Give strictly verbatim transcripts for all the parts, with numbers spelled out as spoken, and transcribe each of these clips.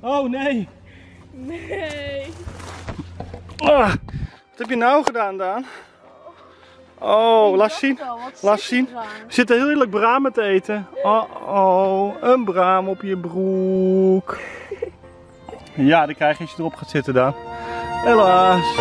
Oh nee. Nee. Ah, wat heb je nou gedaan, Daan? Oh, laat zien. Laat zien. We zitten heerlijk bramen te eten. Oh, oh, een braam op je broek. Ja, die krijg je als je erop gaat zitten, Daan. Helaas.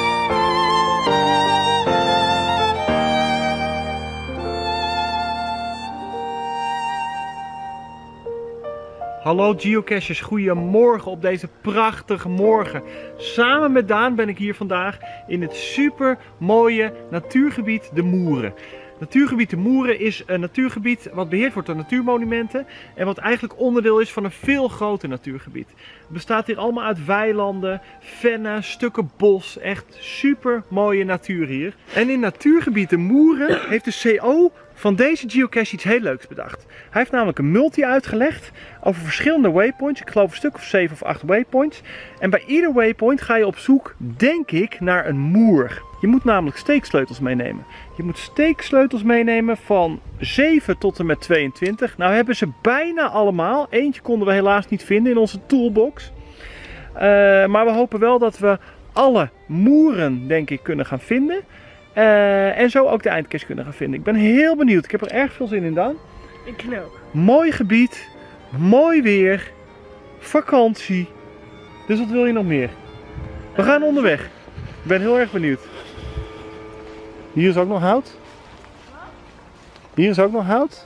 Hallo geocachers, goedemorgen op deze prachtige morgen. Samen met Daan ben ik hier vandaag in het super mooie natuurgebied De Moeren. Natuurgebied De Moeren is een natuurgebied wat beheerd wordt door natuurmonumenten en wat eigenlijk onderdeel is van een veel groter natuurgebied. Het bestaat hier allemaal uit weilanden, vennen, stukken bos, echt super mooie natuur hier. En in natuurgebied De Moeren heeft de C O van deze geocache iets heel leuks bedacht. Hij heeft namelijk een multi uitgelegd over verschillende waypoints. Ik geloof een stuk of zeven of acht waypoints. En bij ieder waypoint ga je op zoek, denk ik, naar een moer. Je moet namelijk steeksleutels meenemen. Je moet steeksleutels meenemen van zeven tot en met tweeëntwintig. Nou hebben ze bijna allemaal. Eentje konden we helaas niet vinden in onze toolbox. Uh, maar we hopen wel dat we alle moeren, denk ik, kunnen gaan vinden. Uh, en zo ook de eindcache kunnen gaan vinden. Ik ben heel benieuwd. Ik heb er erg veel zin in, Daan. Ik ook. Mooi gebied. Mooi weer. Vakantie. Dus wat wil je nog meer? We gaan onderweg. Ik ben heel erg benieuwd. Hier is ook nog hout. Hier is ook nog hout.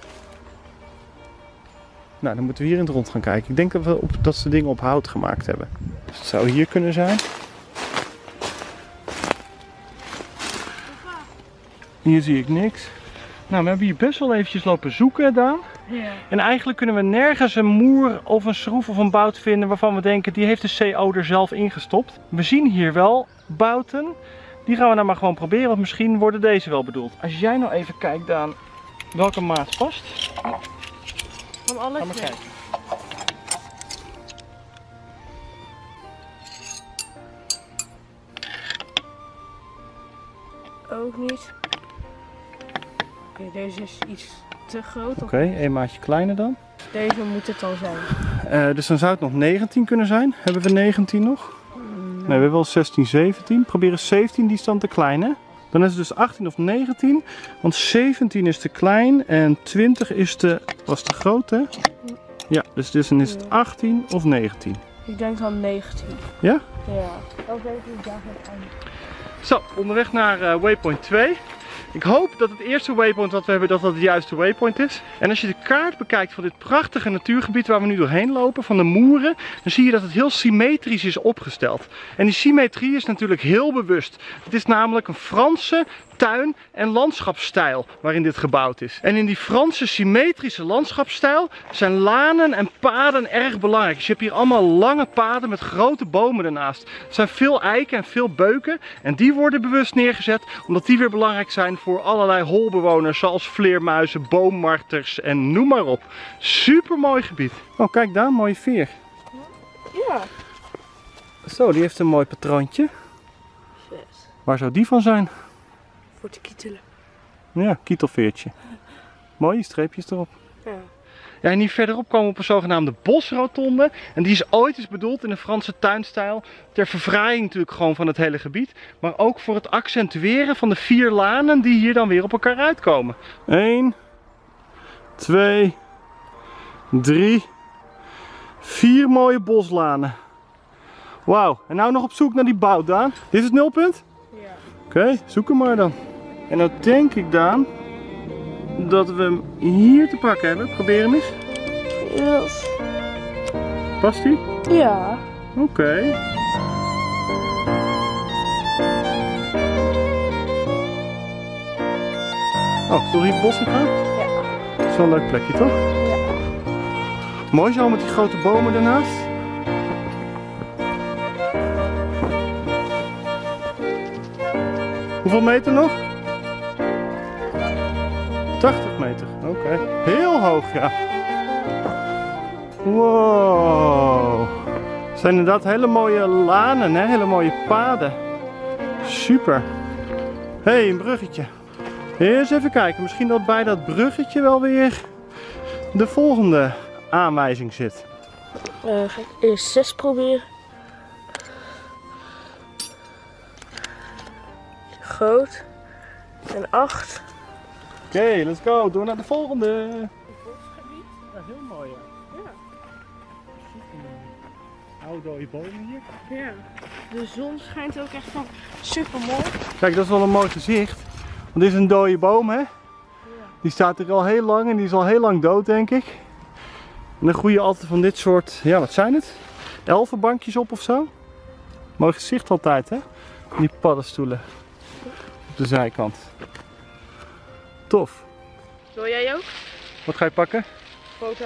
Nou, dan moeten we hier in het rond gaan kijken. Ik denk dat, we op, dat ze dingen op hout gemaakt hebben. Dus het zou hier kunnen zijn. Hier zie ik niks. Nou, we hebben hier best wel eventjes lopen zoeken, Daan. Ja. En eigenlijk kunnen we nergens een moer of een schroef of een bout vinden waarvan we denken, die heeft de C O er zelf ingestopt. We zien hier wel bouten. Die gaan we nou maar gewoon proberen, want misschien worden deze wel bedoeld. Als jij nou even kijkt, Daan, welke maat past. Van alles. Ga maar kijken. Ook niet. Oké, okay, deze is iets te groot. Oké, okay, één maatje kleiner dan. Deze moet het dan zijn. Uh, dus dan zou het nog negentien kunnen zijn. Hebben we negentien nog? Mm, nee, we hebben wel zestien, zeventien. Proberen zeventien, die is dan te klein, hè? Dan is het dus achttien of negentien. Want zeventien is te klein en twintig is te, was te groot, hè? Ja, dus, dus dan is het achttien of negentien. Ik denk dan negentien. Ja? Ja. Oké, ik dacht het aan. Zo, onderweg naar uh, waypoint twee. Ik hoop dat het eerste waypoint wat we hebben, dat dat de juiste waypoint is. En als je de kaart bekijkt van dit prachtige natuurgebied waar we nu doorheen lopen, van de moeren, dan zie je dat het heel symmetrisch is opgesteld. En die symmetrie is natuurlijk heel bewust. Het is namelijk een Franse tuin- en landschapsstijl waarin dit gebouwd is. En in die Franse symmetrische landschapsstijl zijn lanen en paden erg belangrijk. Dus je hebt hier allemaal lange paden met grote bomen ernaast. Er zijn veel eiken en veel beuken en die worden bewust neergezet omdat die weer belangrijk zijn voor allerlei holbewoners zoals vleermuizen, boommarters en noem maar op. Super mooi gebied. Oh, kijk daar, mooie veer. Ja. Zo, die heeft een mooi patroontje. Vet. Waar zou die van zijn? Voor te kietelen. Ja, kietelveertje. Mooie streepjes erop. Ja. Ja, en hier verderop komen we op een zogenaamde bosrotonde. En die is ooit eens bedoeld in de Franse tuinstijl. Ter verfraaiing natuurlijk gewoon van het hele gebied. Maar ook voor het accentueren van de vier lanen die hier dan weer op elkaar uitkomen. Eén, twee, drie, vier mooie boslanen. Wauw, en nou nog op zoek naar die bout, Daan. Dit is het nulpunt? Ja. Oké, okay, zoek hem maar dan. En nou denk ik, Daan, dat we hem hier te pakken hebben. Probeer hem eens. Yes. Past die? Ja. Oké. Okay. Oh, zullen we hier het bos in gaan? Ja. Dat is wel een leuk plekje, toch? Ja. Mooi zo met die grote bomen ernaast. Hoeveel meter nog? tachtig meter, oké. Okay. Heel hoog, ja. Wow. Het zijn inderdaad hele mooie lanen, hè? Hele mooie paden. Super. Hé, hey, een bruggetje. Eens even kijken, misschien dat bij dat bruggetje wel weer de volgende aanwijzing zit. Uh, ga ik eerst zes proberen. Groot. En acht. Oké, okay, let's go. Door naar de volgende. Een bosgebied. Ja, heel mooi. Ja. Ja. Oude dode bomen hier. Ja. De zon schijnt ook echt van super mooi. Kijk, dat is wel een mooi gezicht. Want dit is een dode boom, hè? Ja. Die staat er al heel lang en die is al heel lang dood, denk ik. En dan groeien altijd van dit soort, ja, wat zijn het? Elfenbankjes op of zo. Mooi gezicht altijd, hè? Die paddenstoelen op de zijkant. Tof. Wil jij ook? Wat ga je pakken? Foto.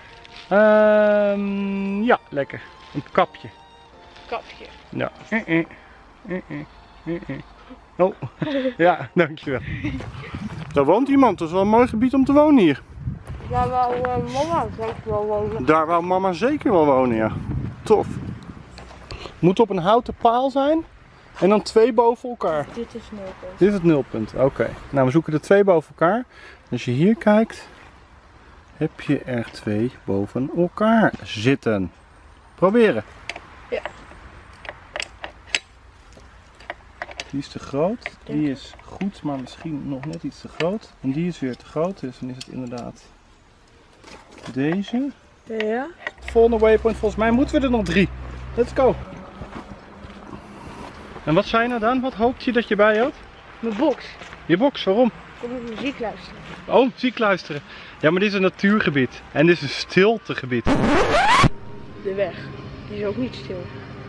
Um, ja, lekker. Een kapje. Kapje. Ja. Uh -uh. Uh -uh. Uh -uh. Oh, ja, dankjewel. Daar woont iemand, dat is wel een mooi gebied om te wonen hier. Daar wou uh, mama zeker wel wonen. Daar wou mama zeker wel wonen, ja. Tof. Moet op een houten paal zijn en dan twee boven elkaar. Dit is nulpunt. Dit is het nulpunt, oké. Okay. Nou, we zoeken er twee boven elkaar. Als je hier kijkt, heb je er twee boven elkaar zitten. Proberen. Ja. Die is te groot, die is goed, maar misschien nog net iets te groot. En die is weer te groot, dus dan is het inderdaad deze. Ja. Volgende waypoint, volgens mij moeten we er nog drie. Let's go. En wat zijn er dan? Wat hoopt je dat je bij had? Mijn box. Je box, waarom? Kom ik muziek luisteren. Oh, muziek luisteren. Ja, maar dit is een natuurgebied. En dit is een stiltegebied. De weg. Die is ook niet stil.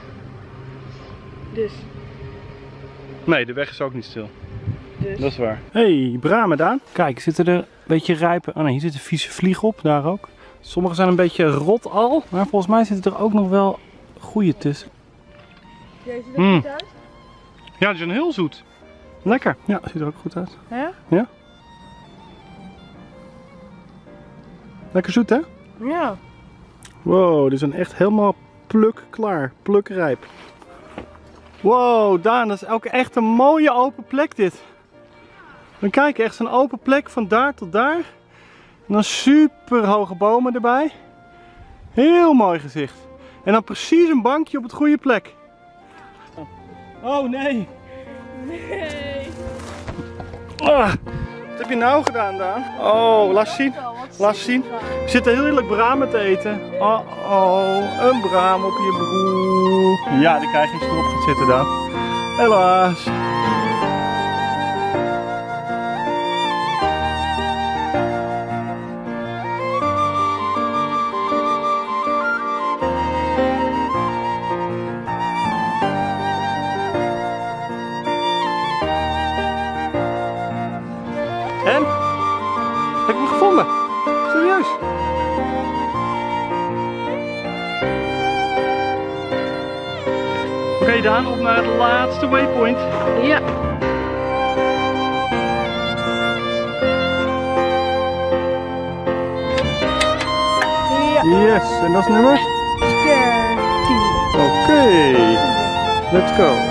Dus. Nee, de weg is ook niet stil. Dus. Dat is waar. Hey, bramen Daan. Kijk, zitten er een beetje rijpe... Oh nee, hier zit een vieze vlieg op, daar ook. Sommige zijn een beetje rot al, maar volgens mij zitten er ook nog wel goede tussen. Deze ziet er mm. goed uit? Ja, die zijn heel zoet. Lekker. Ja, ziet er ook goed uit. Ja? Ja. Lekker zoet, hè? Ja. Wow, die zijn echt helemaal pluk klaar. Plukrijp. Wow, Daan, dat is ook echt een mooie open plek dit. Dan kijk, echt zo'n open plek van daar tot daar. En dan super hoge bomen erbij. Heel mooi gezicht. En dan precies een bankje op het goede plek. Oh nee. Nee. Ah, wat heb je nou gedaan, Daan? Oh, laat zien. Laat zien. We zitten heel heerlijk bramen te eten. Oh oh, een braam op je broek. Ja, die krijg je als je erop gaat zitten, Daan. Helaas. En? Heb ik hem gevonden? Serieus? Oké okay, Daan, op naar de laatste waypoint. Ja. Ja. Yes, en dat is nummer? dertien. Oké, okay. Let's go.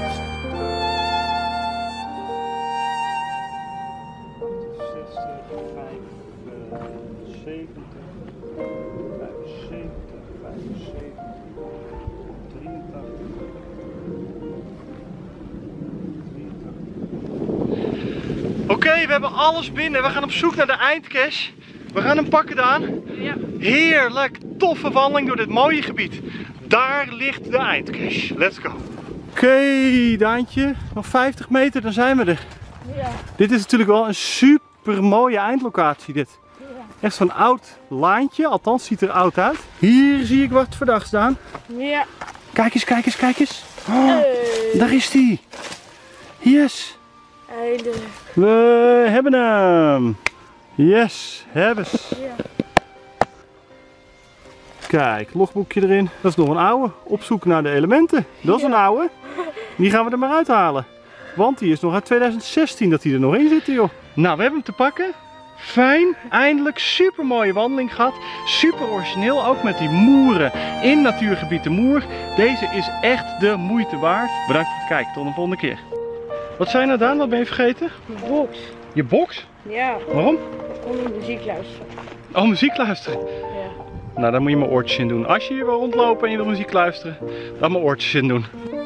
Oké, okay, we hebben alles binnen. We gaan op zoek naar de eindcache. We gaan hem pakken, Daan. Ja. Heerlijk, toffe wandeling door dit mooie gebied. Daar ligt de eindcache. Let's go. Oké, okay, Daantje. Nog vijftig meter, dan zijn we er. Ja. Dit is natuurlijk wel een super mooie eindlocatie dit. Ja. Echt zo'n oud laantje, althans ziet er oud uit. Hier zie ik wat verdachts staan. Ja. Kijk eens, kijk eens, kijk eens. Oh, hey. Daar is die. Yes. Eindelijk. We hebben hem. Yes, hebben ze. Ja. Kijk, logboekje erin. Dat is nog een oude. Op zoek naar de elementen. Dat is ja. een oude. Die gaan we er maar uithalen. Want die is nog uit tweeduizend zestien dat die er nog in zit, joh. Nou, we hebben hem te pakken. Fijn. Eindelijk super mooie wandeling gehad. Super origineel. Ook met die moeren in natuurgebied de Moer. Deze is echt de moeite waard. Bedankt voor het kijken. Tot de volgende keer. Wat zijn er dan? Wat ben je vergeten? Mijn box. Je box? Ja. Waarom? Ik kon muziek luisteren. Oh, muziek luisteren. Ja. Nou, dan moet je mijn oortjes in doen. Als je hier wil rondlopen en je wil muziek luisteren, dan mijn oortjes in doen.